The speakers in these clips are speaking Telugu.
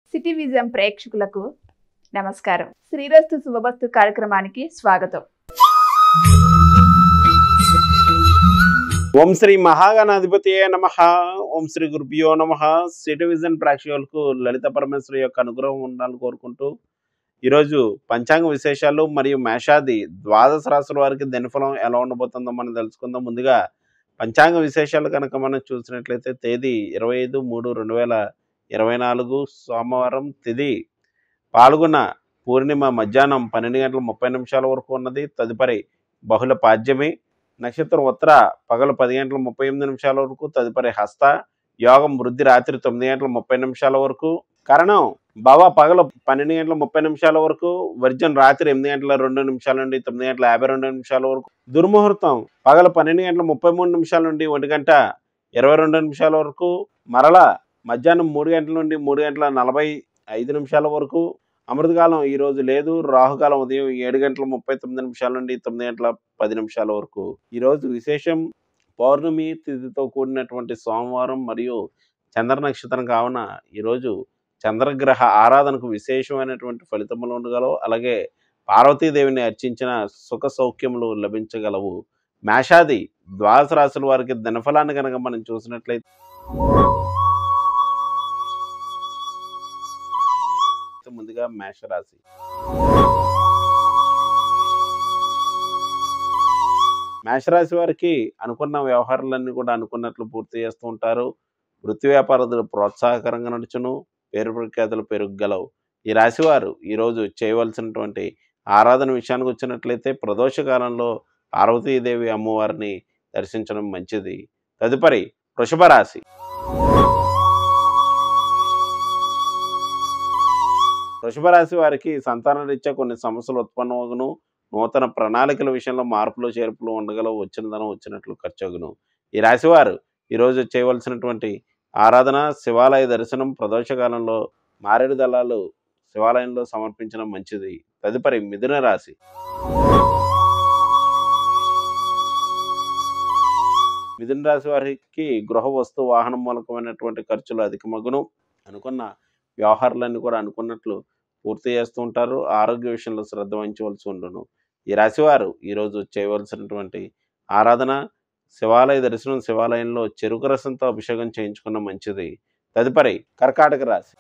సిటీ విజన్ ప్రేక్షకులకు నమస్కారం. శ్రీరస్తు శుభమస్తు కార్యక్రమానికి స్వాగతం. ఓం శ్రీ మహాగణాధిపతియే నమః. ఓం శ్రీ గురుభ్యో నమః. సిటీ విజన్ ప్రేక్షకులకు లలిత పరమేశ్వరి యొక్క అనుగ్రహం ఉండాలని కోరుకుంటూ ఈరోజు పంచాంగ విశేషాలు మరియు మేషాది ద్వాదశ రాశుల వారికి దినఫలం ఎలా ఉండబోతుందో మనం తెలుసుకుందాం. ముందుగా పంచాంగ విశేషాలు కనుక మనం చూసినట్లయితే తేదీ 25/3/2024 సోమవారం, తిథి పాల్గొన పూర్ణిమ మధ్యాహ్నం 12:30 వరకు ఉన్నది. తదుపరి బహుళ పాడ్యమి. నక్షత్రం ఉత్తర పగలు 10:38 వరకు. తదుపరి హస్త. యోగం వృద్ధి రాత్రి 9:30 వరకు. కరణం భవ పగలు 12:30 వరకు. వర్జన్ రాత్రి 8:02 నుండి 9:52 వరకు. దుర్ముహూర్తం పగలు 12:33 నుండి 1:22 వరకు. మరల మధ్యాహ్నం 3 గంటల నుండి 3:45 వరకు. అమృతకాలం ఈ రోజు లేదు. రాహుకాలం ఉదయం 7:39 నుండి 9:10 వరకు. ఈరోజు విశేషం పౌర్ణమి తిథితో కూడినటువంటి సోమవారం మరియు చంద్ర నక్షత్రం కావున ఈరోజు చంద్రగ్రహ ఆరాధనకు విశేషమైనటువంటి ఫలితములు ఉండగలవు. అలాగే పార్వతీదేవిని అర్చించిన సుఖ సౌఖ్యములు లభించగలవు. మేషాది ద్వాదశ రాశుల వారికి దినఫలాన్ని కనుక మనం చూసినట్లయితే ముందుగా మేషరాశి. మేషరాశి వారికి అనుకున్న వ్యవహారాలన్నీ కూడా అనుకున్నట్లు పూర్తి చేస్తూ ఉంటారు. వృత్తి వ్యాపారాలు ప్రోత్సాహకరంగా నడుచును. పేరు ప్రఖ్యాతులు పెరుగలవు. ఈ రాశివారు ఈరోజు చేయవలసినటువంటి ఆరాధన విషయానికి వచ్చినట్లయితే ప్రదోష కాలంలో పార్వతీదేవి అమ్మవారిని దర్శించడం మంచిది. తదుపరి వృషభ రాశి. వృషభ రాశి వారికి సంతాన రీత్యా కొన్ని సమస్యలు ఉత్పన్నమగును. నూతన ప్రణాళికల విషయంలో మార్పులు చేర్పులు ఉండగలవు. వచ్చిన ధనం వచ్చినట్లు ఖర్చగును. ఈ రాశివారు ఈరోజు చేయవలసినటువంటి ఆరాధన శివాలయ దర్శనం. ప్రదోషకాలంలో మారేడు దళాలు శివాలయంలో సమర్పించడం మంచిది. తదుపరి మిథున రాశి. మిథున రాశి వారికి గృహ వస్తు వాహనం మూలకమైనటువంటి ఖర్చులు అధికమగును. అనుకున్న వ్యవహారాలన్నీ కూడా అనుకున్నట్లు పూర్తి చేస్తూ ఉంటారు. ఆరోగ్య విషయంలో శ్రద్ధ వహించవలసి ఉండును. ఈ రాశివారు ఈరోజు చేయవలసినటువంటి ఆరాధన శివాలయ దర్శనం. శివాలయంలో చెరుకు రసంతో అభిషేకం చేయించుకున్న మంచిది. తదుపరి కర్కాటక రాశి.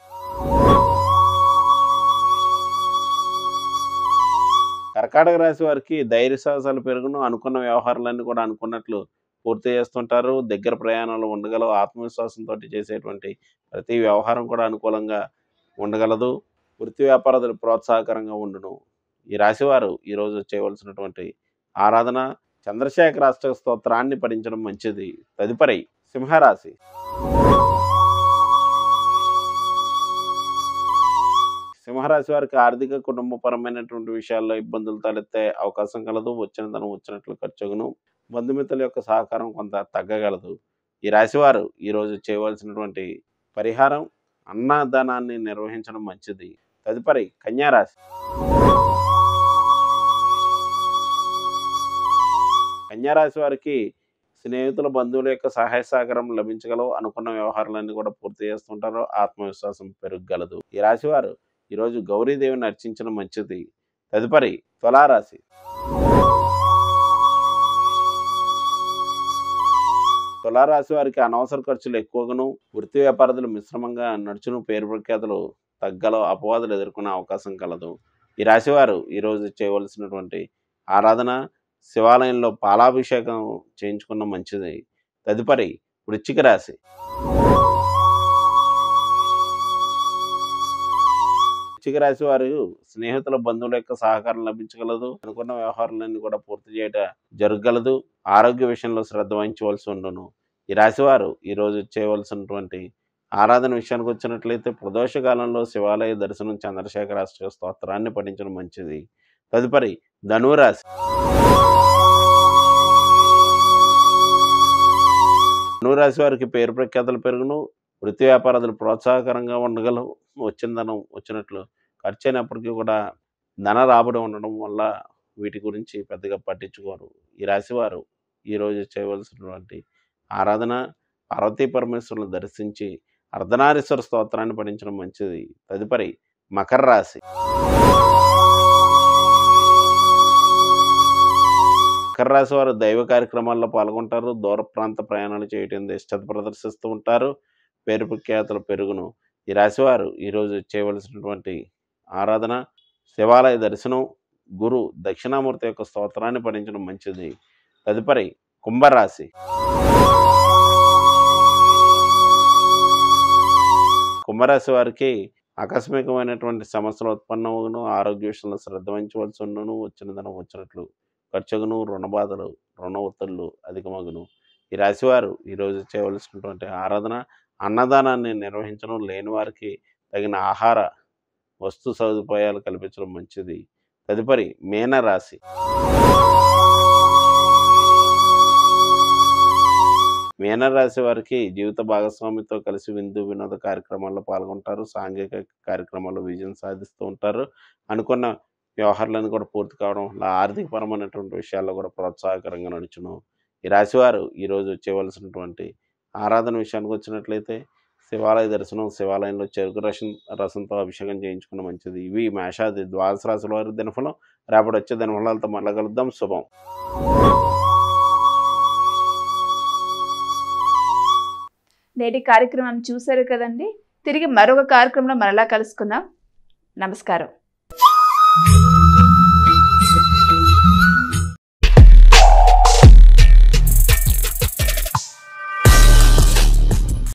కర్కాటక రాశి వారికి ధైర్య సాహసాలు పెరుగును. అనుకున్న వ్యవహారాలన్నీ కూడా అనుకున్నట్లు పూర్తి చేస్తుంటారు. దగ్గర ప్రయాణాలు ఉండగలవు. ఆత్మవిశ్వాసంతో చేసేటువంటి ప్రతి వ్యవహారం కూడా అనుకూలంగా ఉండగలదు. వృత్తి వ్యాపారాలు ప్రోత్సాహకరంగా ఉండును. ఈ రాశివారు ఈరోజు చేయవలసినటువంటి ఆరాధన చంద్రశేఖర అష్టక స్తోత్రాన్ని పఠించడం మంచిది. తదుపరి సింహరాశి. సింహరాశి వారికి ఆర్థిక కుటుంబపరమైనటువంటి విషయాల్లో ఇబ్బందులు తలెత్తే అవకాశం కలదు. వచ్చిన ధనం వచ్చినట్లు ఖర్చుగును. బంధుమిత్రుల యొక్క సహకారం కొంత తగ్గగలదు. ఈ రాశివారు ఈరోజు చేయవలసినటువంటి పరిహారం అన్నదానాన్ని నిర్వహించడం మంచిది. తదుపరి కన్యారాశి. కన్యారాశి వారికి స్నేహితుల బంధువుల యొక్క సహాయ సహకారం లభించగలవు. అనుకున్న వ్యవహారాలన్నీ కూడా పూర్తి చేస్తుంటారు. ఆత్మవిశ్వాసం పెరగగలదు. ఈ రాశివారు ఈరోజు గౌరీదేవిని అర్చించడం మంచిది. తదుపరి తులారాశి. తులారాశి వారికి అనవసర ఖర్చులు ఎక్కువగాను. వృత్తి వ్యాపారాలు మిశ్రమంగా నడుచును. పేరు ప్రఖ్యాతులు తగ్గల అపవాదులు ఎదుర్కొనే అవకాశం కలదు. ఈ రాశివారు ఈరోజు చేయవలసినటువంటి ఆరాధన శివాలయంలో పాలాభిషేకం చేయించుకున్న మంచిది. తదుపరి వృశ్చిక రాశి. వృశ్చిక రాశి వారు స్నేహితుల బంధువుల యొక్క సహకారం లభించగలదు. అనుకున్న వ్యవహారాలన్నీ కూడా పూర్తి చేయడం జరగగలదు. ఆరోగ్య విషయంలో శ్రద్ధ వహించవలసి ఉండును. ఈ రాశివారు ఈరోజు చేయవలసినటువంటి ఆరాధన విషయానికి వచ్చినట్లయితే ప్రదోష కాలంలో శివాలయ దర్శనం చంద్రశేఖర అష్టక స్తోత్రాన్ని పఠించడం మంచిది. తదుపరి ధనురాశి. ధనురాశి వారికి పేరు ప్రఖ్యాతులు పెరుగును. వృత్తి వ్యాపారాలు ప్రోత్సాహకరంగా ఉండగలవు. వచ్చిన ధనం వచ్చినట్లు ఖర్చు అయినప్పటికీ కూడా ధన రాబడి ఉండడం వల్ల వీటి గురించి పెద్దగా పట్టించుకోరు. ఈ రాశివారు ఈరోజు చేయవలసినటువంటి ఆరాధన పార్వతీ పరమేశ్వరులను దర్శించి అర్ధనారీశ్వర స్తోత్రాన్ని పఠించడం మంచిది. తదుపరి మకర రాశి. మకర రాశి వారు దైవ కార్యక్రమాల్లో పాల్గొంటారు. దూర ప్రాంత ప్రయాణాలు చేయటం ఇష్టత ప్రదర్శిస్తూ ఉంటారు. పేరు ప్రఖ్యాతులు పెరుగును. ఈ రాశివారు ఈరోజు చేయవలసినటువంటి ఆరాధన శివాలయ దర్శనం, గురు దక్షిణామూర్తి యొక్క స్తోత్రాన్ని పఠించడం మంచిది. తదుపరి కుంభరాశి. కుంభరాశి వారికి ఆకస్మికమైనటువంటి సమస్యలు ఉత్పన్నమగును. ఆరోగ్య విషయంలో శ్రద్ధ వహించవలసి ఉండును. వచ్చిన ధనం వచ్చినట్లు ఖర్చుగును. రుణ బాధలు, రుణ ఒత్తిళ్లు అధికమగును. ఈ రాశివారు ఈరోజు చేయవలసినటువంటి ఆరాధన అన్నదానాన్ని నిర్వహించడం, లేని వారికి తగిన ఆహార వస్తు సదుపాయాలు కల్పించడం మంచిది. తదుపరి మీనరాశి. మీనరాశి వారికి జీవిత భాగస్వామితో కలిసి విందు వినోద కార్యక్రమాల్లో పాల్గొంటారు. సాంఘిక కార్యక్రమాల్లో విజయం సాధిస్తూ ఉంటారు. అనుకున్న వ్యవహారాలను కూడా పూర్తి కావడం, ఆర్థికపరమైనటువంటి విషయాల్లో కూడా ప్రోత్సాహకరంగా నడుచును. ఈ రాశివారు ఈరోజు చేయవలసినటువంటి ఆరాధన విషయానికి వచ్చినట్లయితే శివాలయ దర్శనం, శివాలయంలో చెరుకు రసంతో అభిషేకం చేయించుకున్న మంచిది. ఇవి మేషాది ద్వాదశ రాశుల వారి దినఫలం. రేపటి వచ్చే దినఫలాలతో మళ్ళీ కలుద్దాం. శుభం. నేటి కార్యక్రమం చూశారు కదండి. తిరిగి మరొక కార్యక్రమంలో మరలా కలుసుకుందాం. నమస్కారం.